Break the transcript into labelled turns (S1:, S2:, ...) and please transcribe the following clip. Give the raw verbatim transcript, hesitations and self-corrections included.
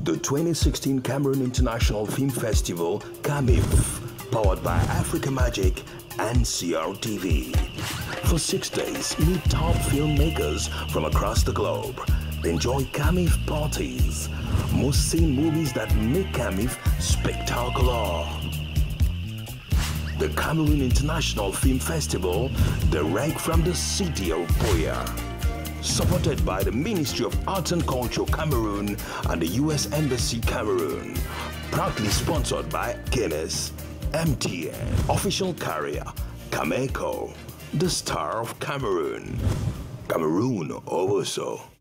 S1: The twenty sixteen Cameroon International Film Festival, Camiff, powered by Africa Magic and C R T V. For six days, meet top filmmakers from across the globe. Enjoy Camiff parties, must-see movies that make Camiff spectacular. The Cameroon International Film Festival, direct from the city of Buea. Supported by the Ministry of Arts and Culture Cameroon and the U S Embassy Cameroon. Proudly sponsored by Guinness, M T N, official carrier, Cameco, the Star of Cameroon. Cameroon also.